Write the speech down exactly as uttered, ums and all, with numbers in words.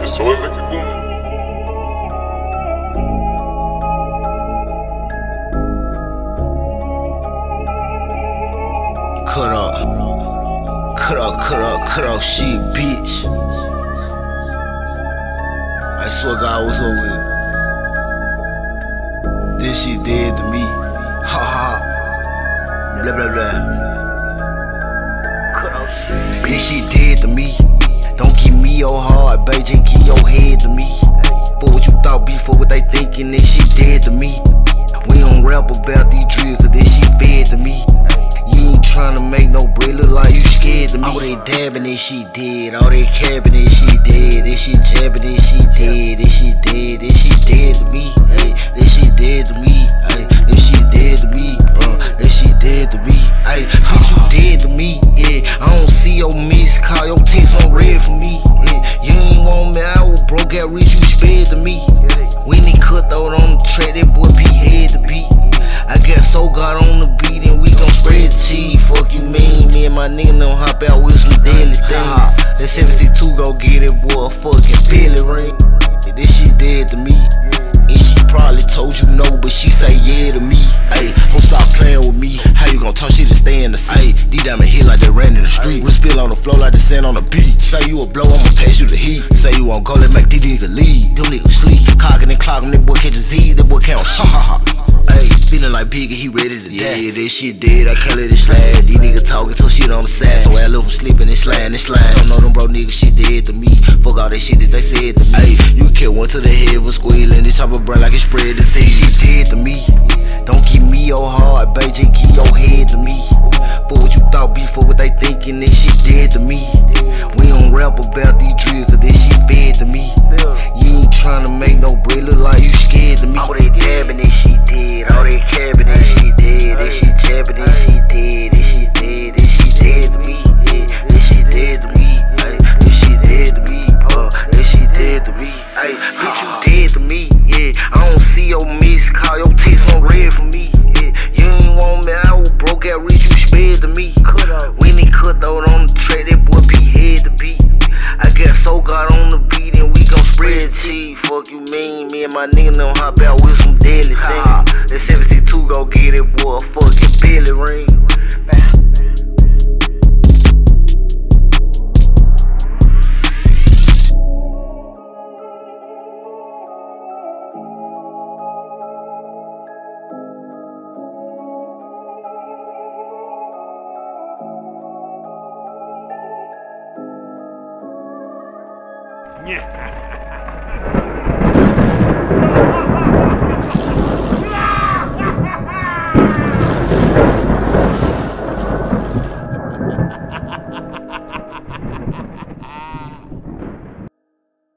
pessoas aqui como Cut up, cut up, cut up, cut up shit, bitch. I swear God, what's up with it? This shit dead to me. Ha ha. Blah blah blah. Cut up shit. This shit dead to me. Don't give me your heart, baby, just give your head to me. For what you thought before, what they thinking, this shit dead to me. We don't rap about these drills, cause this shit fed to me. You ain't tryna make no bread, look like you scared to me. All they dabbing, this shit dead. All they capping, this shit dead. This shit jabbing, this shit dead. This shit dead. This shit dead to me. Hey, this shit dead to me. Hey, this shit dead to me. Uh, this shit dead to me. Hey, bitch, you dead to me. Yeah, I don't see your missed call. Your text on red for me. Yeah, you ain't want me. I was broke out rich. You spared to me. When they Cuxthroat on the track, that boy P head to beat. I got so God on the beat and we gon' spread the cheese. Fuck you mean, me and my nigga don't hop out with some daily things. That seventy-two go get it, boy, a fucking belly ring. This shit dead to me. And she probably told you no, but she say yeah to me. Ayy, don't stop playing with me. How you gon' talk shit and stay in the seat? These diamond hit like they ran in the street. We spill on the floor like the sand on the beach. Say you a blow, I'ma pass you the heat. Say you won't go, let make these niggas leave. Them niggas sleep, cocking and clocking, that boy catch a Z, that boy count shit. Ayy, feeling like Piggy, he ready to die. Yeah, this shit dead, I can't let it slide. These niggas talking some shit on the side, so I love them sleeping and sliding and sliding. Don't know them bro niggas, shit dead to me. Fuck all that shit that they said to me. Ayy, you kill one to the head with squealing. This chopper burn like it spread the seed. Shit dead to me. Don't give me your heart, baby, just give your head to me. For what you thought before, what they thinking, this shit dead to me. We don't rap about these drills, cause this shit fed to me. You ain't tryna make no bread, look like you scared to me. All they dabbing, this shit dead. All they capping, this shit dead. This shit jabbing, this shit dead. This shit dead, this shit dead to me. Yeah, this shit dead to me. Ay, this shit dead to me. Uh, this shit dead to me. Ay, bitch, you dead to me. Yeah, I don't see your missed call. Your text on red for me. Yeah, you ain't want me. I was broke out rich. You spared to me. When they Cuxthroat on the track, that boy P head to beat. I got so God on the beat and we gon' spread cheese. Fuck you mean, me and my nigga don't hop out with some daily things. That seventy-two go get it, boy, a fucking belly ring. Yeah.